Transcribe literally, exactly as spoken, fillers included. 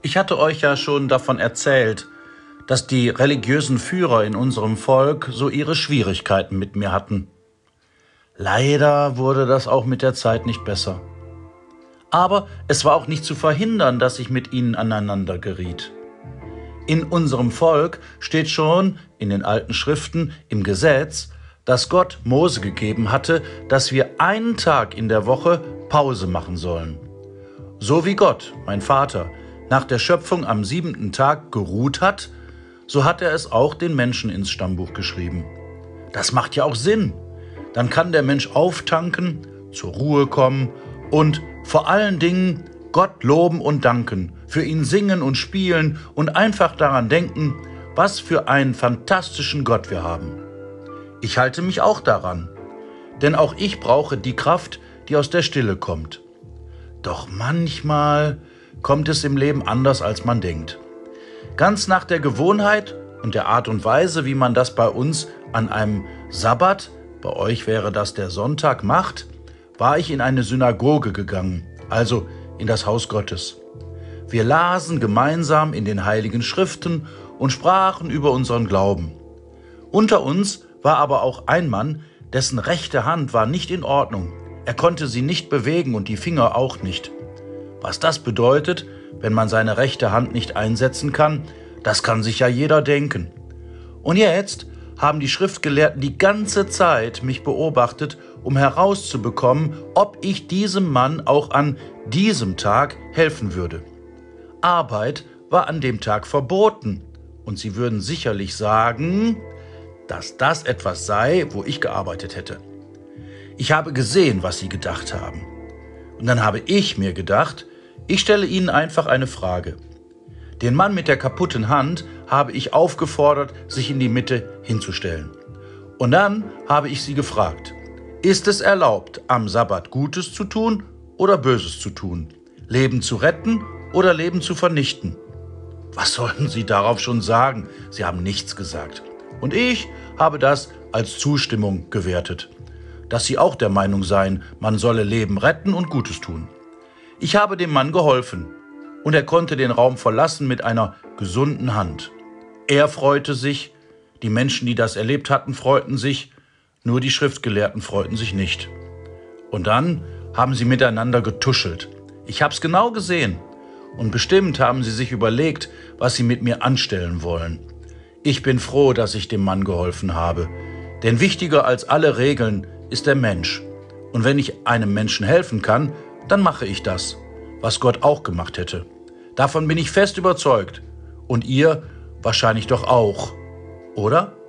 Ich hatte euch ja schon davon erzählt, dass die religiösen Führer in unserem Volk so ihre Schwierigkeiten mit mir hatten. Leider wurde das auch mit der Zeit nicht besser. Aber es war auch nicht zu verhindern, dass ich mit ihnen aneinander geriet. In unserem Volk steht schon in den alten Schriften im Gesetz, dass Gott Mose gegeben hatte, dass wir einen Tag in der Woche Pause machen sollen. So wie Gott, mein Vater, nach der Schöpfung am siebenten Tag geruht hat, so hat er es auch den Menschen ins Stammbuch geschrieben. Das macht ja auch Sinn. Dann kann der Mensch auftanken, zur Ruhe kommen und vor allen Dingen Gott loben und danken, für ihn singen und spielen und einfach daran denken, was für einen fantastischen Gott wir haben. Ich halte mich auch daran, denn auch ich brauche die Kraft, die aus der Stille kommt. Doch manchmal kommt es im Leben anders, als man denkt. Ganz nach der Gewohnheit und der Art und Weise, wie man das bei uns an einem Sabbat, bei euch wäre das der Sonntag, macht, war ich in eine Synagoge gegangen, also in das Haus Gottes. Wir lasen gemeinsam in den Heiligen Schriften und sprachen über unseren Glauben. Unter uns war aber auch ein Mann, dessen rechte Hand war nicht in Ordnung. Er konnte sie nicht bewegen und die Finger auch nicht. Was das bedeutet, wenn man seine rechte Hand nicht einsetzen kann, das kann sich ja jeder denken. Und jetzt haben die Schriftgelehrten die ganze Zeit mich beobachtet, um herauszubekommen, ob ich diesem Mann auch an diesem Tag helfen würde. Arbeit war an dem Tag verboten und sie würden sicherlich sagen, dass das etwas sei, wo ich gearbeitet hätte. Ich habe gesehen, was sie gedacht haben. Und dann habe ich mir gedacht, ich stelle ihnen einfach eine Frage. Den Mann mit der kaputten Hand habe ich aufgefordert, sich in die Mitte hinzustellen. Und dann habe ich sie gefragt, ist es erlaubt, am Sabbat Gutes zu tun oder Böses zu tun? Leben zu retten oder Leben zu vernichten? Was sollten sie darauf schon sagen? Sie haben nichts gesagt. Und ich habe das als Zustimmung gewertet, dass sie auch der Meinung seien, man solle Leben retten und Gutes tun. Ich habe dem Mann geholfen und er konnte den Raum verlassen mit einer gesunden Hand. Er freute sich, die Menschen, die das erlebt hatten, freuten sich, nur die Schriftgelehrten freuten sich nicht. Und dann haben sie miteinander getuschelt. Ich habe es genau gesehen und bestimmt haben sie sich überlegt, was sie mit mir anstellen wollen. Ich bin froh, dass ich dem Mann geholfen habe, denn wichtiger als alle Regeln ist der Mensch. Und wenn ich einem Menschen helfen kann, dann mache ich das, was Gott auch gemacht hätte. Davon bin ich fest überzeugt. Und ihr wahrscheinlich doch auch, oder?